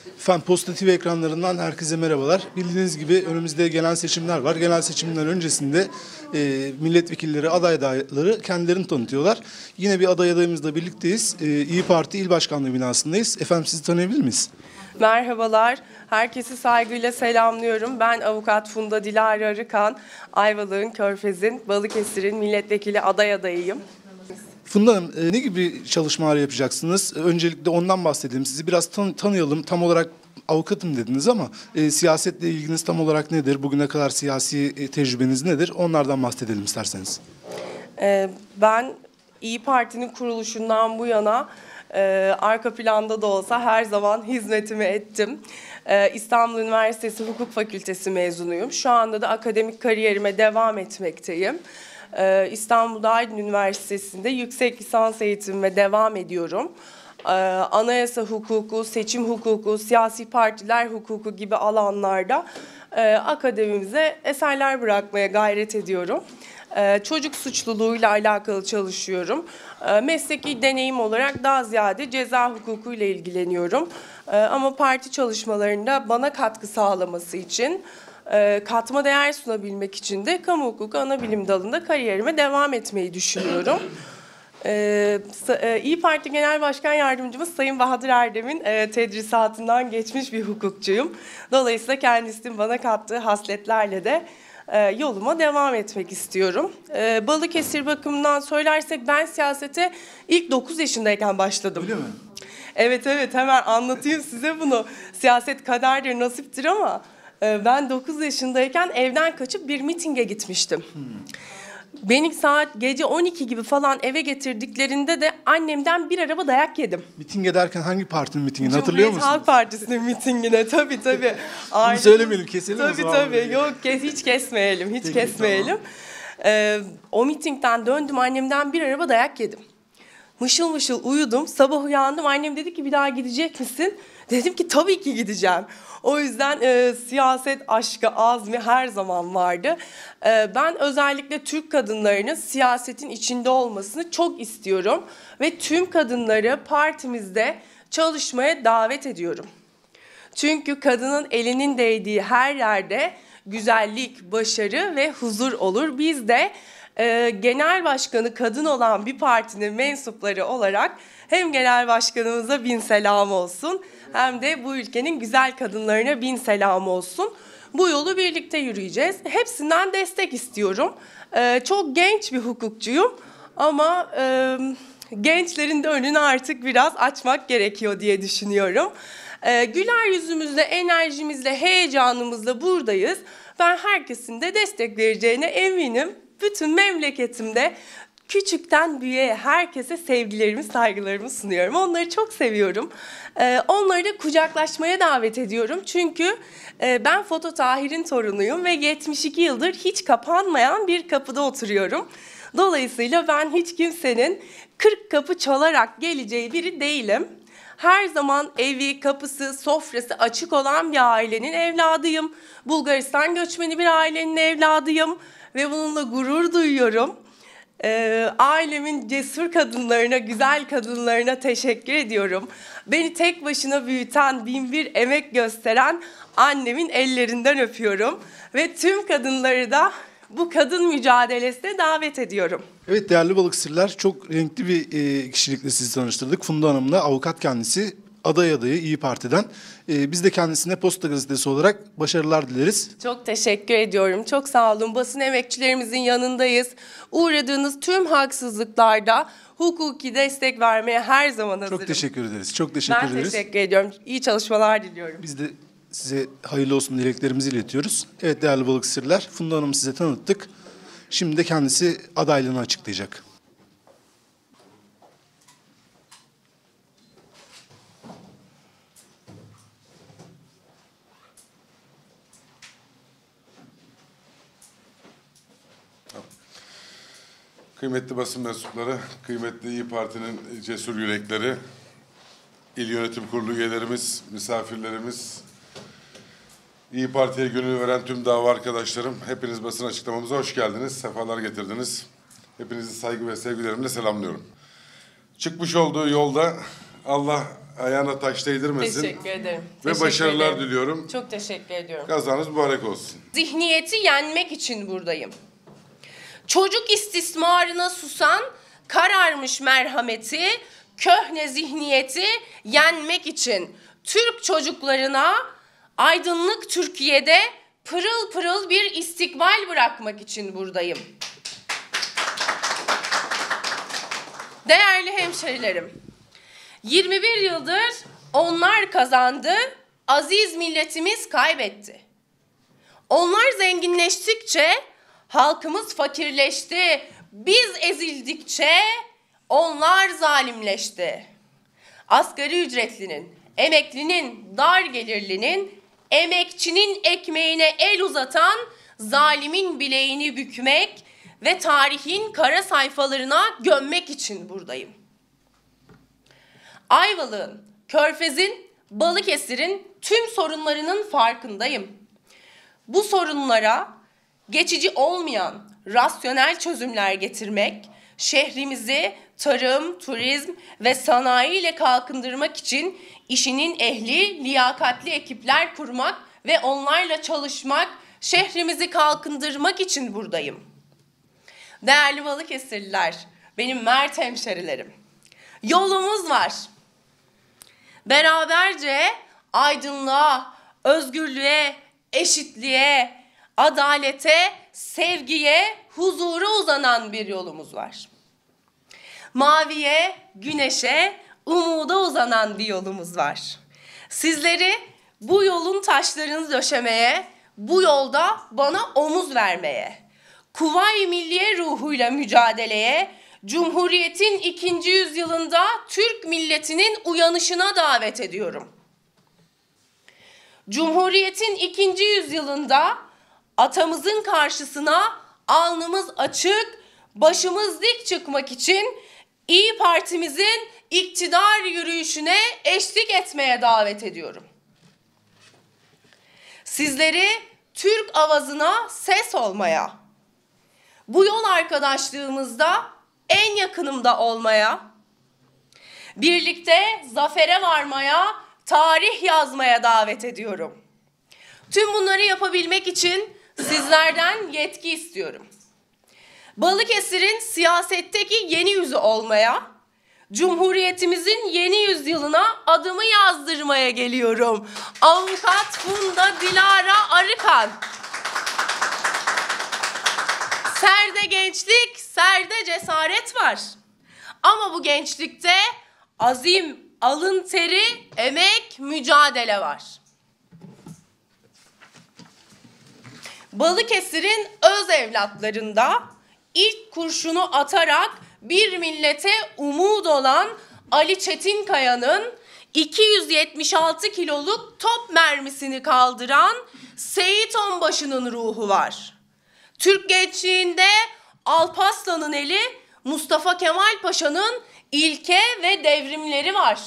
Efendim Posta TV ekranlarından herkese merhabalar. Bildiğiniz gibi önümüzde genel seçimler var. Genel seçimler öncesinde milletvekilleri, aday adayları kendilerini tanıtıyorlar. Yine bir aday adayımızla birlikteyiz. İYİ Parti İl Başkanlığı binasındayız. Efendim sizi tanıyabilir miyiz? Merhabalar, herkesi saygıyla selamlıyorum. Ben Avukat Funda Dilara Arıkan, Ayvalık'ın, Körfez'in, Balıkesir'in milletvekili aday adayıyım. Funda Hanım, ne gibi çalışmalar yapacaksınız? Öncelikle ondan bahsedelim. Sizi biraz tanıyalım. Tam olarak avukatım dediniz ama siyasetle ilginiz tam olarak nedir? Bugüne kadar siyasi tecrübeniz nedir? Onlardan bahsedelim isterseniz. Ben İYİ Parti'nin kuruluşundan bu yana arka planda da olsa her zaman hizmetimi ettim. İstanbul Üniversitesi Hukuk Fakültesi mezunuyum. Şu anda da akademik kariyerime devam etmekteyim. İstanbul Aydın Üniversitesi'nde yüksek lisans eğitimime devam ediyorum. Anayasa hukuku, seçim hukuku, siyasi partiler hukuku gibi alanlarda akademimize eserler bırakmaya gayret ediyorum. Çocuk suçluluğuyla alakalı çalışıyorum. Mesleki deneyim olarak daha ziyade ceza hukukuyla ilgileniyorum. Ama parti çalışmalarında bana katkı sağlaması için, katma değer sunabilmek için de kamu hukuku ana bilim dalında kariyerime devam etmeyi düşünüyorum. İYİ Parti Genel Başkan Yardımcımız Sayın Bahadır Erdem'in tedrisatından geçmiş bir hukukçuyum. Dolayısıyla kendisinin bana kattığı hasletlerle de yoluma devam etmek istiyorum. Balıkesir bakımından söylersek ben siyasete ilk 9 yaşındayken başladım. Öyle mi? Evet, hemen anlatayım size bunu. Siyaset kaderdir, nasiptir ama ben 9 yaşındayken evden kaçıp bir mitinge gitmiştim. Beni saat gece 12 gibi falan eve getirdiklerinde de annemden bir araba dayak yedim. Mitinge derken hangi partinin mitingini hatırlıyor musunuz? Cumhuriyet Halk Partisi'nin mitingine tabii. Bunu söylemeyelim, keselim o zaman. Tabii. Yok hiç kesmeyelim, hiç Peki, kesmeyelim. Tamam. O mitingden döndüm, annemden bir araba dayak yedim. Mışıl mışıl uyudum, sabah uyandım, annem dedi ki bir daha gidecek misin? Dedim ki tabii ki gideceğim. O yüzden siyaset aşkı, azmi her zaman vardı. Ben özellikle Türk kadınlarının siyasetin içinde olmasını çok istiyorum. Ve tüm kadınları partimizde çalışmaya davet ediyorum. Çünkü kadının elinin değdiği her yerde güzellik, başarı ve huzur olur. Biz de genel başkanı kadın olan bir partinin mensupları olarak hem genel başkanımıza bin selam olsun hem de bu ülkenin güzel kadınlarına bin selam olsun. Bu yolu birlikte yürüyeceğiz. Hepsinden destek istiyorum. Çok genç bir hukukçuyum ama gençlerin de önünü artık biraz açmak gerekiyor diye düşünüyorum. Güler yüzümüzle, enerjimizle, heyecanımızla buradayız. Ben herkesin de destek vereceğine eminim. Bütün memleketimde küçükten büyüğe herkese sevgilerimi, saygılarımı sunuyorum. Onları çok seviyorum. Onları da kucaklaşmaya davet ediyorum. Çünkü ben Foto Tahir'in torunuyum ve 72 yıldır hiç kapanmayan bir kapıda oturuyorum. Dolayısıyla ben hiç kimsenin 40 kapı çalarak geleceği biri değilim. Her zaman evi, kapısı, sofrası açık olan bir ailenin evladıyım. Bulgaristan göçmeni bir ailenin evladıyım ve bununla gurur duyuyorum. Ailemin cesur kadınlarına, güzel kadınlarına teşekkür ediyorum. Beni tek başına büyüten, binbir emek gösteren annemin ellerinden öpüyorum. Ve tüm kadınları da bu kadın mücadelesine davet ediyorum. Evet değerli Balıkesirler, çok renkli bir kişilikle sizi tanıştırdık. Funda Hanım'la, avukat kendisi, aday adayı İYİ Parti'den. Biz de kendisine Posta Gazetesi olarak başarılar dileriz. Çok teşekkür ediyorum. Çok sağ olun. Basın emekçilerimizin yanındayız. Uğradığınız tüm haksızlıklarda hukuki destek vermeye her zaman hazırım. Çok teşekkür ederiz. Çok teşekkür ederiz. Ben teşekkür ediyorum. İyi çalışmalar diliyorum. Biz de size hayırlı olsun dileklerimizi iletiyoruz. Evet değerli Balıkesirler, Funda Hanım'ı size tanıttık. Şimdi de kendisi adaylığını açıklayacak. Kıymetli basın mensupları, kıymetli İYİ Parti'nin cesur yürekleri, İl Yönetim Kurulu üyelerimiz, misafirlerimiz, İYİ Parti'ye gönül veren tüm dava arkadaşlarım, hepiniz basın açıklamamıza hoş geldiniz, sefalar getirdiniz. Hepinizi saygı ve sevgilerimle selamlıyorum. Çıkmış olduğu yolda Allah ayağına taş değdirmesin. Teşekkür ederim. Ve Teşekkür başarılar ederim. diliyorum. Çok teşekkür ediyorum. Kazanız mübarek olsun. Zihniyeti yenmek için buradayım. Çocuk istismarına susan kararmış merhameti, köhne zihniyeti yenmek için Türk çocuklarına aydınlık Türkiye'de pırıl pırıl bir istikbal bırakmak için buradayım. Değerli hemşerilerim, 21 yıldır onlar kazandı, aziz milletimiz kaybetti. Onlar zenginleştikçe halkımız fakirleşti, biz ezildikçe onlar zalimleşti. Asgari ücretlinin, emeklinin, dar gelirlinin, emekçinin ekmeğine el uzatan zalimin bileğini bükmek ve tarihin kara sayfalarına gömmek için buradayım. Ayvalık'ın, Körfez'in, Balıkesir'in tüm sorunlarının farkındayım. Bu sorunlara geçici olmayan rasyonel çözümler getirmek, şehrimizi tarım, turizm ve sanayi ile kalkındırmak için işinin ehli, liyakatli ekipler kurmak ve onlarla çalışmak, şehrimizi kalkındırmak için buradayım. Değerli Balıkesirliler, benim mert hemşerilerim, yolumuz var. Beraberce aydınlığa, özgürlüğe, eşitliğe, adalete, sevgiye, huzura uzanan bir yolumuz var. Maviye, güneşe, umuda uzanan bir yolumuz var. Sizleri bu yolun taşlarını döşemeye, bu yolda bana omuz vermeye, Kuvayi Milliye ruhuyla mücadeleye, Cumhuriyet'in 2. yüzyılında Türk milletinin uyanışına davet ediyorum. Cumhuriyet'in 2. yüzyılında atamızın karşısına alnımız açık, başımız dik çıkmak için İYİ Parti'mizin iktidar yürüyüşüne eşlik etmeye davet ediyorum. Sizleri Türk avazına ses olmaya, bu yol arkadaşlığımızda en yakınımda olmaya, birlikte zafere varmaya, tarih yazmaya davet ediyorum. Tüm bunları yapabilmek için sizlerden yetki istiyorum. Balıkesir'in siyasetteki yeni yüzü olmaya, Cumhuriyetimizin yeni yüzyılına adımı yazdırmaya geliyorum. Avukat Funda Dilara Arıkan. Serde gençlik, serde cesaret var. Ama bu gençlikte azim, alın teri, emek, mücadele var. Balıkesir'in öz evlatlarında ilk kurşunu atarak bir millete umut olan Ali Çetinkaya'nın 276 kiloluk top mermisini kaldıran Seyit Onbaşı'nın ruhu var. Türk gençliğinde Alparslan'ın eli, Mustafa Kemal Paşa'nın ilke ve devrimleri var.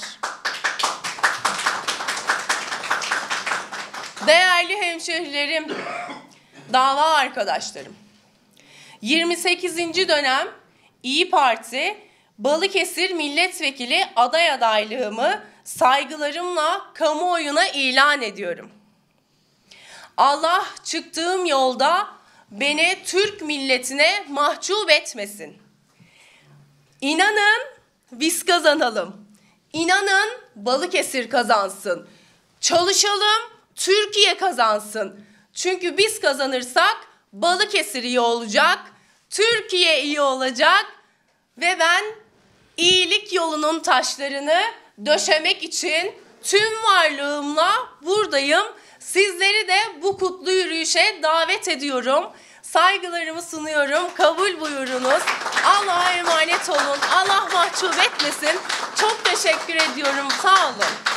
Değerli hemşehrilerim, dava arkadaşlarım, 28. dönem İYİ Parti Balıkesir Milletvekili aday adaylığımı saygılarımla kamuoyuna ilan ediyorum. Allah çıktığım yolda beni Türk milletine mahcup etmesin. İnanın biz kazanalım. İnanın Balıkesir kazansın. Çalışalım, Türkiye kazansın. Çünkü biz kazanırsak Balıkesir iyi olacak, Türkiye iyi olacak ve ben iyilik yolunun taşlarını döşemek için tüm varlığımla buradayım. Sizleri de bu kutlu yürüyüşe davet ediyorum. Saygılarımı sunuyorum. Kabul buyurunuz. Allah'a emanet olun. Allah mahcup etmesin. Çok teşekkür ediyorum. Sağ olun.